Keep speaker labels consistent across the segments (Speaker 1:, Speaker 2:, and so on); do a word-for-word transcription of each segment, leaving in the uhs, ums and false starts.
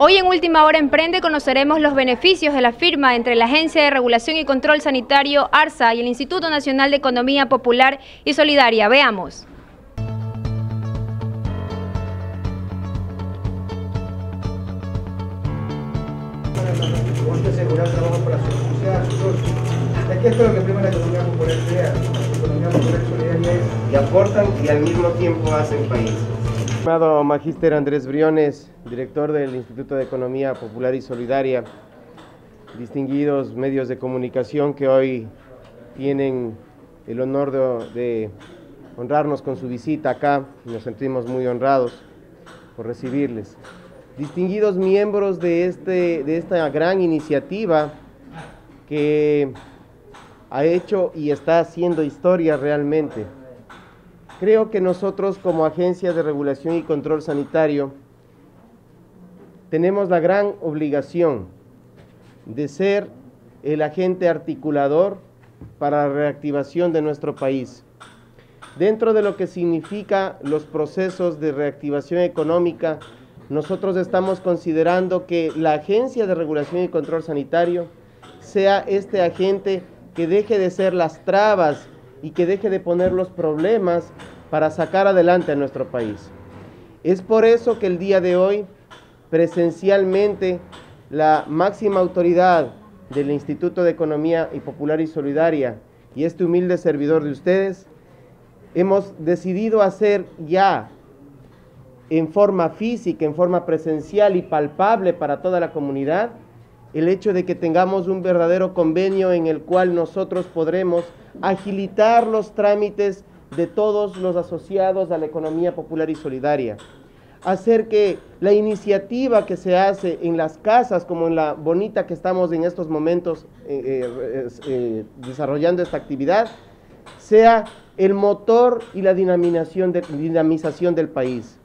Speaker 1: Hoy en Última Hora Emprende conoceremos los beneficios de la firma entre la Agencia de Regulación y Control Sanitario ARSA y el Instituto Nacional de Economía Popular y Solidaria. Veamos.
Speaker 2: Asegurar trabajo para su sociedad, ya que esto es lo que prima la economía popular y solidaria. La economía popular y solidaria es
Speaker 3: y aportan y al mismo tiempo hacen país.
Speaker 4: Estimado Magíster Andrés Briones, director del Instituto de Economía Popular y Solidaria, distinguidos medios de comunicación que hoy tienen el honor de, de honrarnos con su visita acá, nos sentimos muy honrados por recibirles. Distinguidos miembros de, este, de esta gran iniciativa que ha hecho y está haciendo historia realmente. Creo que nosotros como Agencia de Regulación y Control Sanitario tenemos la gran obligación de ser el agente articulador para la reactivación de nuestro país. Dentro de lo que significa los procesos de reactivación económica, nosotros estamos considerando que la Agencia de Regulación y Control Sanitario sea este agente que deje de ser las trabas y que deje de poner los problemas para sacar adelante a nuestro país. Es por eso que el día de hoy, presencialmente, la máxima autoridad del Instituto de Economía y Popular y Solidaria y este humilde servidor de ustedes, hemos decidido hacer ya en forma física, en forma presencial y palpable para toda la comunidad, el hecho de que tengamos un verdadero convenio en el cual nosotros podremos agilitar los trámites de todos los asociados a la economía popular y solidaria, hacer que la iniciativa que se hace en las casas, como en la bonita que estamos en estos momentos eh, eh, eh, desarrollando esta actividad, sea el motor y la dinamización, de, dinamización del país.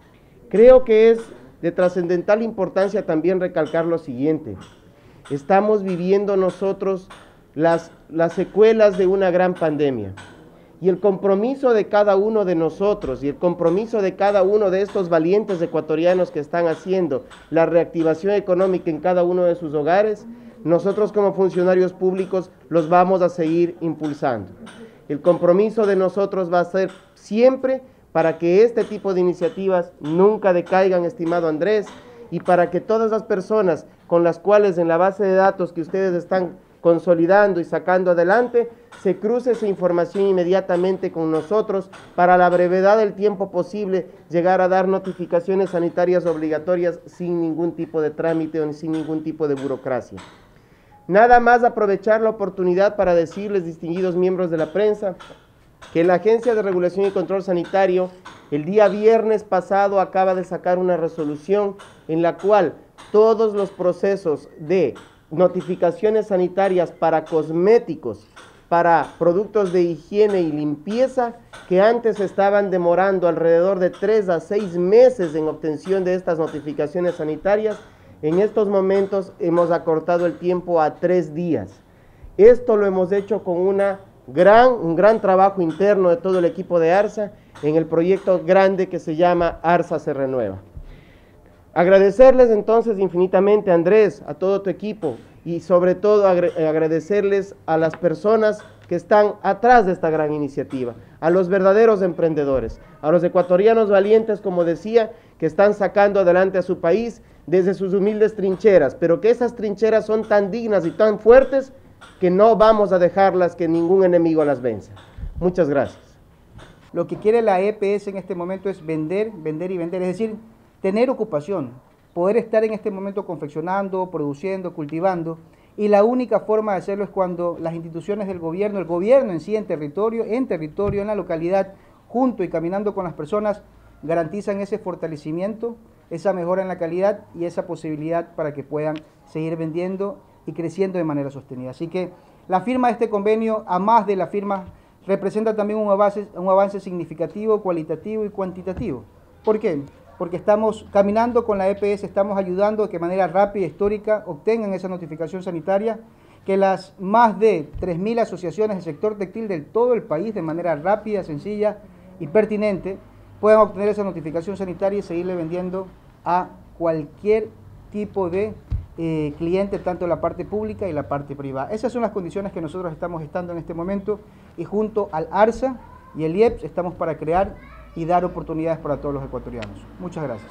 Speaker 4: Creo que es de trascendental importancia también recalcar lo siguiente. Estamos viviendo nosotros las, las secuelas de una gran pandemia. Y el compromiso de cada uno de nosotros y el compromiso de cada uno de estos valientes ecuatorianos que están haciendo la reactivación económica en cada uno de sus hogares, nosotros como funcionarios públicos los vamos a seguir impulsando. El compromiso de nosotros va a ser siempre para que este tipo de iniciativas nunca decaigan, estimado Andrés, y para que todas las personas con las cuales en la base de datos que ustedes están consolidando y sacando adelante, se cruce esa información inmediatamente con nosotros para a la brevedad del tiempo posible llegar a dar notificaciones sanitarias obligatorias sin ningún tipo de trámite o sin ningún tipo de burocracia. Nada más aprovechar la oportunidad para decirles, distinguidos miembros de la prensa, que la Agencia de Regulación y Control Sanitario el día viernes pasado acaba de sacar una resolución en la cual todos los procesos de notificaciones sanitarias para cosméticos, para productos de higiene y limpieza, que antes estaban demorando alrededor de tres a seis meses en obtención de estas notificaciones sanitarias, en estos momentos hemos acortado el tiempo a tres días. Esto lo hemos hecho con una gran, un gran trabajo interno de todo el equipo de ARSA en el proyecto grande que se llama ARSA se renueva. Agradecerles entonces infinitamente, Andrés, a todo tu equipo y sobre todo agradecerles a las personas que están atrás de esta gran iniciativa, a los verdaderos emprendedores, a los ecuatorianos valientes, como decía, que están sacando adelante a su país desde sus humildes trincheras, pero que esas trincheras son tan dignas y tan fuertes que no vamos a dejarlas que ningún enemigo las venza. Muchas gracias.
Speaker 2: lo que quiere la E P S en este momento es vender, vender y vender, es decir, tener ocupación, poder estar en este momento confeccionando, produciendo, cultivando, y la única forma de hacerlo es cuando las instituciones del gobierno, el gobierno en sí en territorio, en territorio, en la localidad, junto y caminando con las personas, garantizan ese fortalecimiento, esa mejora en la calidad y esa posibilidad para que puedan seguir vendiendo y creciendo de manera sostenida. Así que la firma de este convenio, a más de la firma, representa también un avance, un avance significativo, cualitativo y cuantitativo. ¿Por qué? Porque estamos caminando con la E P S, estamos ayudando a que de manera rápida e histórica obtengan esa notificación sanitaria, que las más de tres mil asociaciones del sector textil de todo el país, de manera rápida, sencilla y pertinente, puedan obtener esa notificación sanitaria y seguirle vendiendo a cualquier tipo de eh, cliente, tanto la parte pública y la parte privada. Esas son las condiciones que nosotros estamos estando en este momento, y junto al ARSA y el I E P S estamos para crear y dar oportunidades para todos los ecuatorianos. Muchas gracias.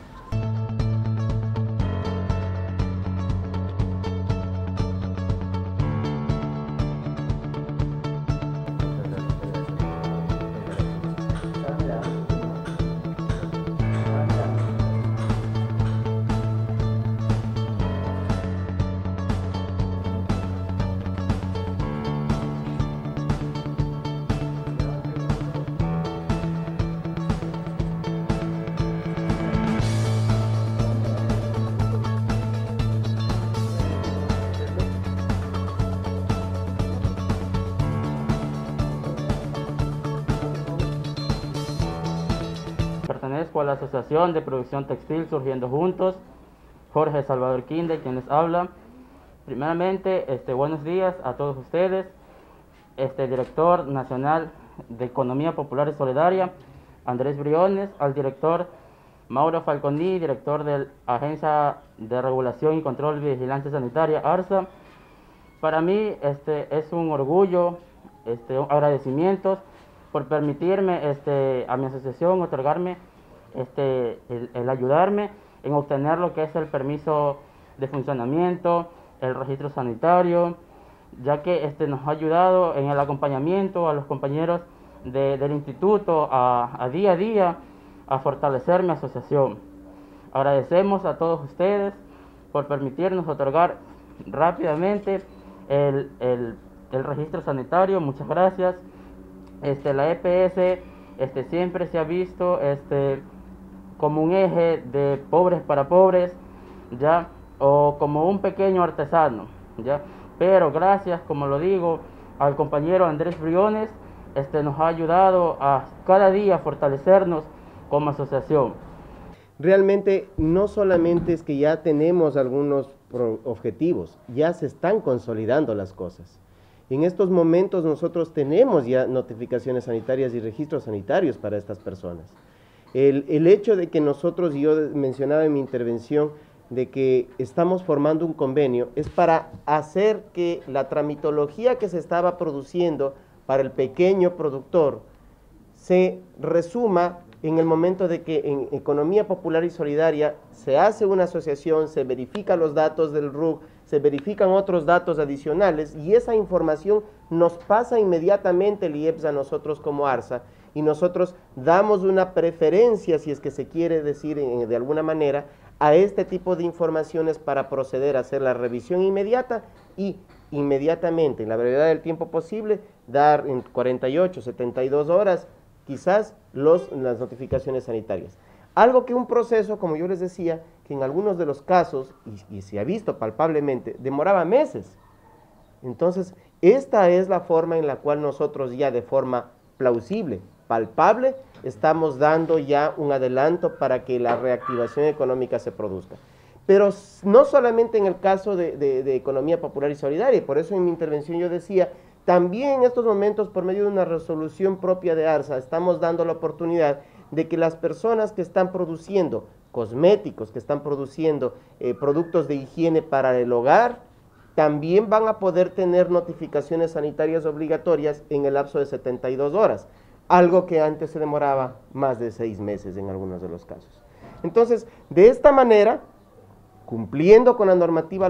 Speaker 5: Pertenezco a la Asociación de Producción Textil Surgiendo Juntos, Jorge Salvador Quinde, quien les habla. Primeramente, este, buenos días a todos ustedes, este, director nacional de Economía Popular y Solidaria, Andrés Briones, al director Mauro Falconi, director de la Agencia de Regulación y Control de Vigilancia Sanitaria, ARSA. Para mí este, es un orgullo, este, agradecimientos por permitirme este, a mi asociación otorgarme, este, el, el ayudarme en obtener lo que es el permiso de funcionamiento, el registro sanitario, ya que este, nos ha ayudado en el acompañamiento a los compañeros de, del instituto a, a día a día a fortalecer mi asociación. Agradecemos a todos ustedes por permitirnos otorgar rápidamente el, el, el registro sanitario. Muchas gracias. Este, la E P S este, siempre se ha visto este, como un eje de pobres para pobres, ¿ya? O como un pequeño artesano, ¿ya? Pero gracias, como lo digo, al compañero Andrés Briones, este, nos ha ayudado a cada día fortalecernos como asociación.
Speaker 4: Realmente no solamente es que ya tenemos algunos objetivos, ya se están consolidando las cosas. En estos momentos nosotros tenemos ya notificaciones sanitarias y registros sanitarios para estas personas. El, el hecho de que nosotros, y yo mencionaba en mi intervención, de que estamos formando un convenio, es para hacer que la tramitología que se estaba produciendo para el pequeño productor se resuma en el momento de que en Economía Popular y Solidaria se hace una asociación, se verifican los datos del R U C, se verifican otros datos adicionales y esa información nos pasa inmediatamente el I E P S a nosotros como ARSA y nosotros damos una preferencia, si es que se quiere decir en, de alguna manera, a este tipo de informaciones para proceder a hacer la revisión inmediata y inmediatamente, en la brevedad del tiempo posible, dar en cuarenta y ocho, setenta y dos horas quizás los, las notificaciones sanitarias. Algo que un proceso, como yo les decía, que en algunos de los casos, y, y se ha visto palpablemente, demoraba meses. Entonces, esta es la forma en la cual nosotros ya de forma plausible, palpable, estamos dando ya un adelanto para que la reactivación económica se produzca. Pero no solamente en el caso de, de, de Economía Popular y Solidaria, y por eso en mi intervención yo decía, también en estos momentos, por medio de una resolución propia de ARSA, estamos dando la oportunidad de que las personas que están produciendo cosméticos, que están produciendo eh, productos de higiene para el hogar, también van a poder tener notificaciones sanitarias obligatorias en el lapso de setenta y dos horas, algo que antes se demoraba más de seis meses en algunos de los casos. Entonces, de esta manera, cumpliendo con la normativa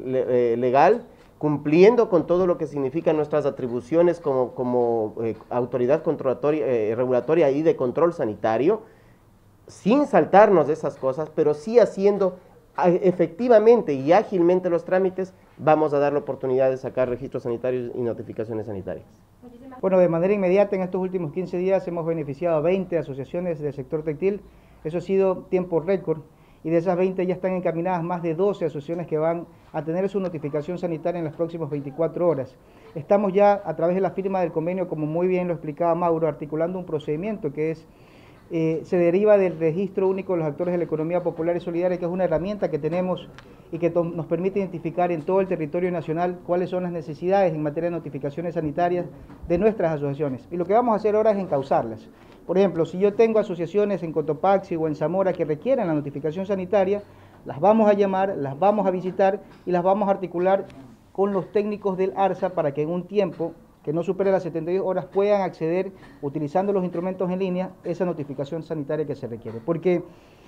Speaker 4: legal, cumpliendo con todo lo que significan nuestras atribuciones como, como eh, autoridad controlatoria, eh, regulatoria y de control sanitario, sin saltarnos de esas cosas, pero sí haciendo efectivamente y ágilmente los trámites, vamos a dar la oportunidad de sacar registros sanitarios y notificaciones sanitarias.
Speaker 2: Bueno, de manera inmediata en estos últimos quince días hemos beneficiado a veinte asociaciones del sector textil, eso ha sido tiempo récord, y de esas veinte ya están encaminadas más de doce asociaciones que van a tener su notificación sanitaria en las próximas veinticuatro horas. Estamos ya a través de la firma del convenio, como muy bien lo explicaba Mauro, articulando un procedimiento que es Eh, se deriva del registro único de los actores de la economía popular y solidaria, que es una herramienta que tenemos y que nos permite identificar en todo el territorio nacional cuáles son las necesidades en materia de notificaciones sanitarias de nuestras asociaciones. Y lo que vamos a hacer ahora es encauzarlas. Por ejemplo, si yo tengo asociaciones en Cotopaxi o en Zamora que requieran la notificación sanitaria, Las vamos a llamar, las vamos a visitar y las vamos a articular con los técnicos del ARSA para que en un tiempo que no supere las setenta y dos horas puedan acceder, utilizando los instrumentos en línea, esa notificación sanitaria que se requiere. Porque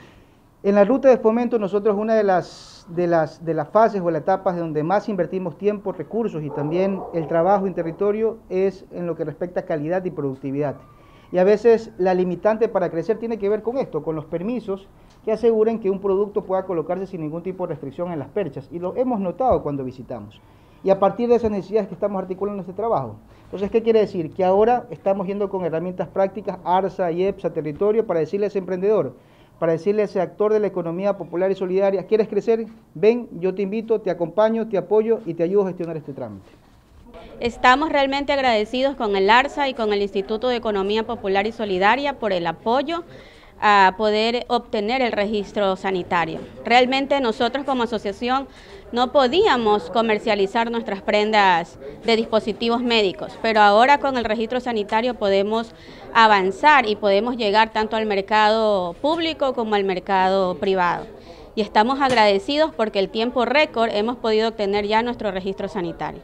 Speaker 2: en la ruta de fomento nosotros una de las, de las, de las fases o las etapas donde más invertimos tiempo, recursos y también el trabajo en territorio es en lo que respecta a calidad y productividad. Y a veces la limitante para crecer tiene que ver con esto, con los permisos que aseguren que un producto pueda colocarse sin ningún tipo de restricción en las perchas. Y lo hemos notado cuando visitamos. Y a partir de esas necesidades que estamos articulando este trabajo. Entonces, ¿qué quiere decir? Que ahora estamos yendo con herramientas prácticas, ARSA, I E P S, a territorio, para decirle a ese emprendedor, para decirle a ese actor de la economía popular y solidaria, ¿quieres crecer? Ven, yo te invito, te acompaño, te apoyo y te ayudo a gestionar este trámite.
Speaker 6: Estamos realmente agradecidos con el ARSA y con el Instituto de Economía Popular y Solidaria por el apoyo a poder obtener el registro sanitario. Realmente nosotros como asociación no podíamos comercializar nuestras prendas de dispositivos médicos, pero ahora con el registro sanitario podemos avanzar y podemos llegar tanto al mercado público como al mercado privado. Y estamos agradecidos porque el tiempo récord hemos podido obtener ya nuestro registro sanitario.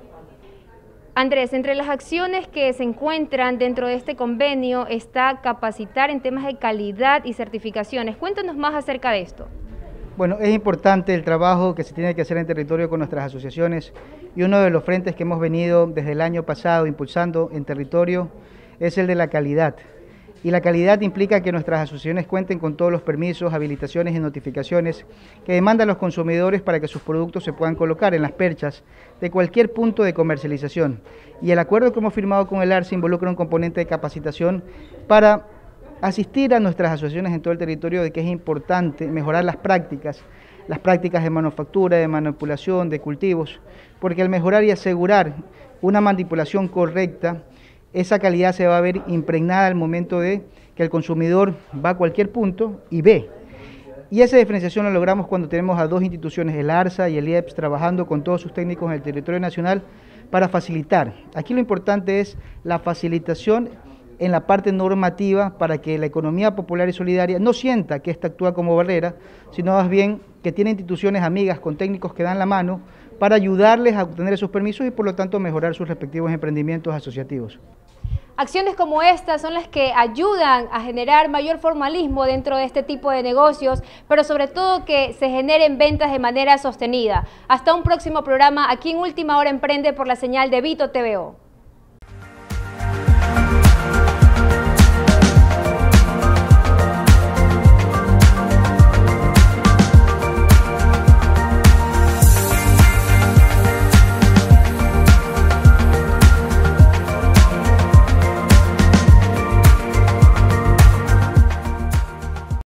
Speaker 1: Andrés, entre las acciones que se encuentran dentro de este convenio está capacitar en temas de calidad y certificaciones. Cuéntanos más acerca de esto.
Speaker 2: Bueno, es importante el trabajo que se tiene que hacer en territorio con nuestras asociaciones y uno de los frentes que hemos venido desde el año pasado impulsando en territorio es el de la calidad. Y la calidad implica que nuestras asociaciones cuenten con todos los permisos, habilitaciones y notificaciones que demandan los consumidores para que sus productos se puedan colocar en las perchas de cualquier punto de comercialización. Y el acuerdo que hemos firmado con el ARSA involucra un componente de capacitación para asistir a nuestras asociaciones en todo el territorio de que es importante mejorar las prácticas, las prácticas de manufactura, de manipulación, de cultivos, porque al mejorar y asegurar una manipulación correcta, esa calidad se va a ver impregnada al momento de que el consumidor va a cualquier punto y ve. Y esa diferenciación la logramos cuando tenemos a dos instituciones, el ARSA y el I E P S, trabajando con todos sus técnicos en el territorio nacional para facilitar. Aquí lo importante es la facilitación en la parte normativa para que la economía popular y solidaria no sienta que esta actúa como barrera, sino más bien que tiene instituciones amigas con técnicos que dan la mano para ayudarles a obtener esos permisos y por lo tanto mejorar sus respectivos emprendimientos asociativos.
Speaker 1: Acciones como estas son las que ayudan a generar mayor formalismo dentro de este tipo de negocios, pero sobre todo que se generen ventas de manera sostenida. Hasta un próximo programa aquí en Última Hora Emprende por la señal de Vito T V O.